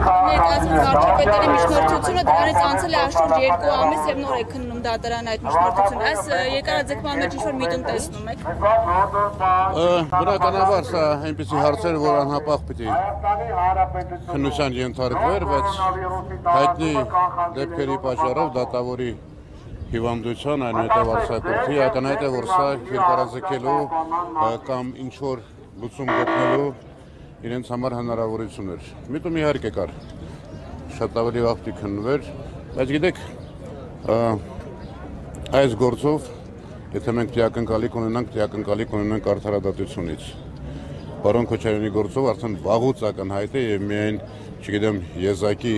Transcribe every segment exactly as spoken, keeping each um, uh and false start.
Ներկայացված վարչապետերի միջնորդությունը դրանից անցել է աշխորժ երկու ամիս եւ նոր է քննում դատարանը այդ միջնորդությունը։ Այս երկարաձգման մեջ ինչ-որ միտում տեսնում եք։ Բնականաբար սա այնպիսի հարցեր, որ անհապաղ պիտի քննության ենթարկվեր, բայց հայտնի դեպքերի պատճառով դատավորի հիվանդության, այնուհետև արձակուրդի ակնհայտ է, որ սա երկարաձգելու կամ ինչ-որ լուծում գտնելու իրենց համար հնարավորություն էր։ Միտում իհարկե կար, շատ ավելի վաղ պիտի քննվեր, բայց գիտեք, այս գործով, եթե մենք ակնկալիք ունենանք, ակնկալիք ունենանք արդարադատությունից։ Պարոն Քոչարյանի գործով արդեն վաղուց ակնհայտ է եւ միայն, չգիտեմ, եզակի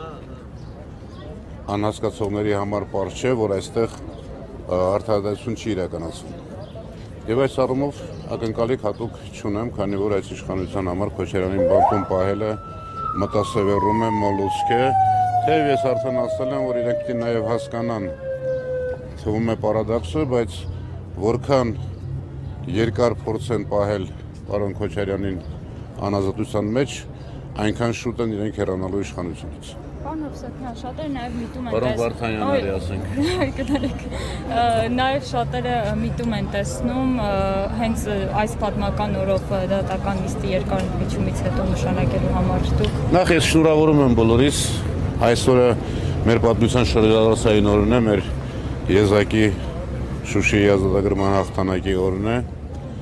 անհասկացողների համար պարզ չէ, որ այստեղ արդարադատություն չի իրականացվում։ Եվ այս առումով ակնկալիք հատուկ չունեմ, քանի որ այս իշխանության համար Քոչարյանին բանկում պահելը մտասևեռում է, մոլուցք է, թեև ես արդեն ասել եմ, որ իրենք պիտի նաև հասկանան, թվում է պարադոքսը, բայց որքան երկար փորձ են պահել պարոն Քոչարյանին անազատության մեջ, այնքան շուտ են իրենք հեռանալու իշխանությունից։ Պարոն Հովսեփյան, շատերը նաև միտում են Պարոն Վարդանյանների ասենք։ Կներեք, նաև շատերը միտում են տեսնում հենց այս պատմական օրով դատական նիստի երկարաձգումից հետո նշանակելու համար դուք։ Նախ ես շնորհավորում եմ բոլորիս, այսօրը մեր պատմության շրջադարձային օրն է, մեր եզակի Շուշիի ազատագրման հաղթանակի օրն է։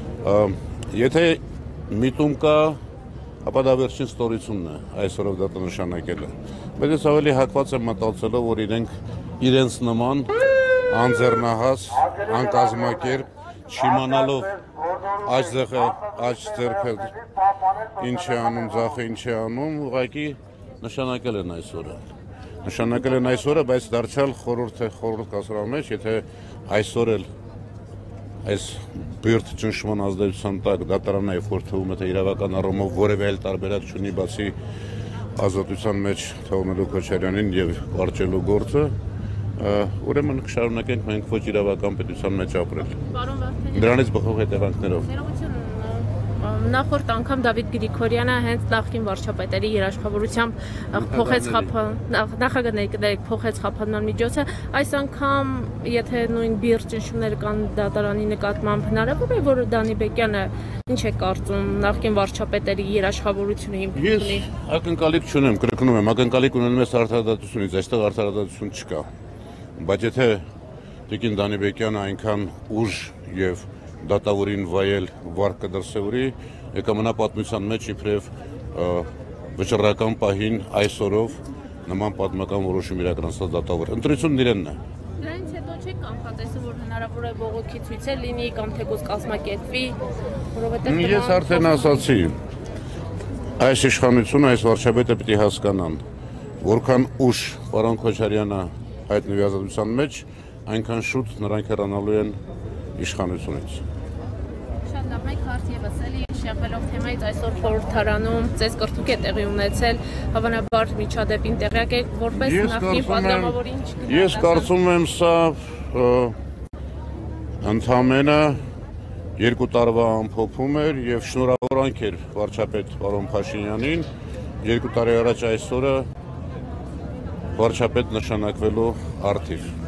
Եթե միտում կա, ապա դա վերջին ստորությունն է այսօրով դա նշանակելը։ Բայց ես ավելի հակված եմ մտածելով, որ իրենք իրենց նման անձեռնահաս, անկազմակերպ, չիմանալով աջ ձեռքը, աջ ձեռքը ինչ է անում, ձախը ինչ է անում, ուղղակի նշանակել են այսօրը։ Նշանակել են այսօրը, բայց դարձյալ խորհուրդ է խորհուրդ կասրահի մեջ, եթե այսօր էլ այս բերդ ճնշման ազդեցության տակ դատարանը երբ որ թվում է թե իրավական առումով որևէ այլ տարբերակ չունի բացի ազատության մեջ թողնելու Քոչարյանին եւ կարճելու գործը, ուրեմն կշարունակենք մենք ոչ իրավական պետության մեջ ապրել։ Պարոն Վարդանյան, դրանից բխող հետևանքներով։ Նախորդ անգամ Դավիթ Գրիգորյանը հենց նախկին վարչապետերի երաշխավորությամբ փոխեց նախագծների փոխեց խափանման միջոցը, այս անգամ եթե նույն բիր ճնշումները կան դատարանի նկատմամբ հնարավոր է, որ Դանիբեկյանը ինչ է կարծում նախկին վարչապետերի երաշխավորությունը հիմք ունի։ Ես ակնկալիք չունեմ, կրկնում եմ, ակնկալիք ունեմ ես արդարադատությունից, այստեղ արդարադատություն չկա։ Բայց եթե Տիկին Դանիբեկյանը այնքան ուժ եւ դատավորին վայել վարկ կդրսևորի, եկամնա պատմության մեջ իբրև վճռական պահին այսօրով նման պատմական որոշում իրականացած դատավոր։ Ընտրությունն իրենն է։ Դրանից հետո չեք կանխատեսում, որ հնարավոր է բողոքի ցույցեր լինի կամ թեկուզ կազմակերպվի, որովհետև ես արդեն ասացի, այս իշխանությունը, այս վարչապետը պիտի հասկանան, որքան ուշ պարոն Քոչարյանը հայտնվի ազատության մեջ, այնքան շուտ նրանք հեռանալու են իշխանությունից։ Շատ լավ, մեկ հարց ևս էլի շեղվելով թեմայից այսօր խորհրդարանում ծես կրթուկ է տեղի ունեցել, հավանաբար միջադեպին տեղյակ եք որպես նախկին պատգամավորի ինչ գնահատականը։ Ես կարծում եմ սա ընդամենը երկու տարվա ամփոփում էր եւ շնորհավորանք էր վարչապետ պարոն Փաշինյանին երկու տարի առաջ այսօրը վարչապետ նշանակվելու առթիվ։